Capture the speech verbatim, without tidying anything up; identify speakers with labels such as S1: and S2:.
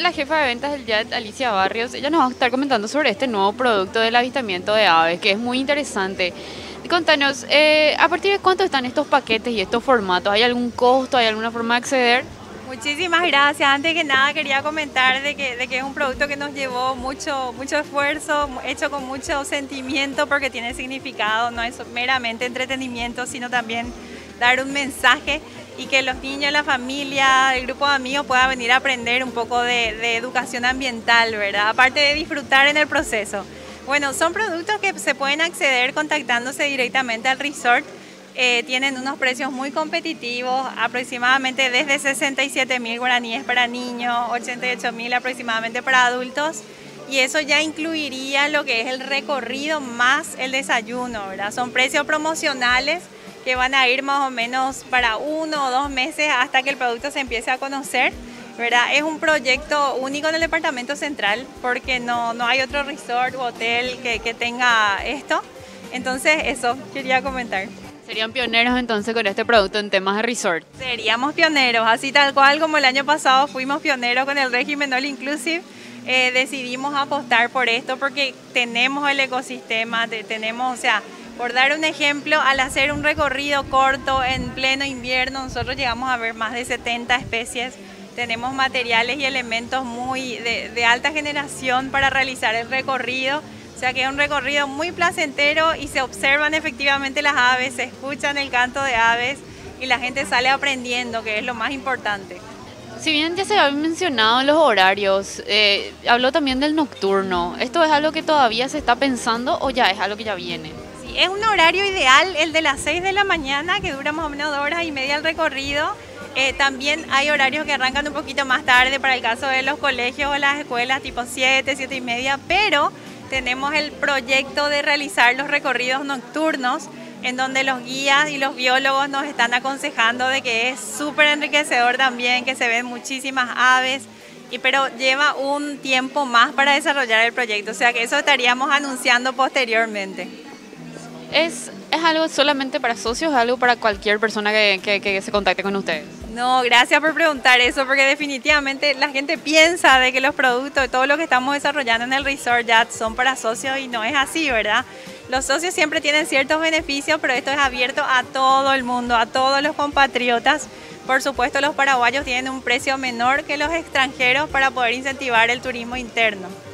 S1: la jefa de ventas del Jet, Alicia Barrios. Ella nos va a estar comentando sobre este nuevo producto del avistamiento de aves, que es muy interesante. Contanos, eh, ¿a partir de cuánto están estos paquetes y estos formatos? ¿Hay algún costo? ¿Hay alguna forma de acceder?
S2: Muchísimas gracias. Antes que nada quería comentar de que, de que es un producto que nos llevó mucho, mucho esfuerzo, hecho con mucho sentimiento porque tiene significado, no es meramente entretenimiento, sino también dar un mensaje y que los niños, la familia, el grupo de amigos pueda venir a aprender un poco de, de educación ambiental, ¿verdad? Aparte de disfrutar en el proceso. Bueno, son productos que se pueden acceder contactándose directamente al resort. Eh, tienen unos precios muy competitivos, aproximadamente desde sesenta y siete mil guaraníes para niños, ochenta y ocho mil aproximadamente para adultos. Y eso ya incluiría lo que es el recorrido más el desayuno, ¿verdad? Son precios promocionales que van a ir más o menos para uno o dos meses hasta que el producto se empiece a conocer, ¿verdad? Es un proyecto único en el departamento central porque no, no hay otro resort u hotel que, que tenga esto. Entonces eso quería comentar.
S1: ¿Serían pioneros entonces con este producto en temas de resort?
S2: Seríamos pioneros, así tal cual como el año pasado fuimos pioneros con el régimen All Inclusive. Eh, decidimos apostar por esto porque tenemos el ecosistema, de, tenemos, o sea, por dar un ejemplo, al hacer un recorrido corto en pleno invierno, nosotros llegamos a ver más de setenta especies. Tenemos materiales y elementos muy de, de alta generación para realizar el recorrido. O sea que es un recorrido muy placentero y se observan efectivamente las aves, se escuchan el canto de aves y la gente sale aprendiendo, que es lo más importante.
S1: Si bien ya se habían mencionado los horarios, eh, habló también del nocturno. ¿Esto es algo que todavía se está pensando o ya es algo que ya viene?
S2: Sí, es un horario ideal, el de las seis de la mañana, que dura más o menos dos horas y media el recorrido. Eh, también hay horarios que arrancan un poquito más tarde para el caso de los colegios o las escuelas, tipo siete, siete y media, pero tenemos el proyecto de realizar los recorridos nocturnos en donde los guías y los biólogos nos están aconsejando de que es súper enriquecedor también, que se ven muchísimas aves, y, pero lleva un tiempo más para desarrollar el proyecto, o sea que eso estaríamos anunciando posteriormente.
S1: ¿Es, es algo solamente para socios o algo para cualquier persona que, que, que se contacte con ustedes?
S2: No, gracias por preguntar eso, porque definitivamente la gente piensa de que los productos, de todo lo que estamos desarrollando en el resort ya son para socios y no es así, ¿verdad? Los socios siempre tienen ciertos beneficios, pero esto es abierto a todo el mundo, a todos los compatriotas. Por supuesto, los paraguayos tienen un precio menor que los extranjeros para poder incentivar el turismo interno.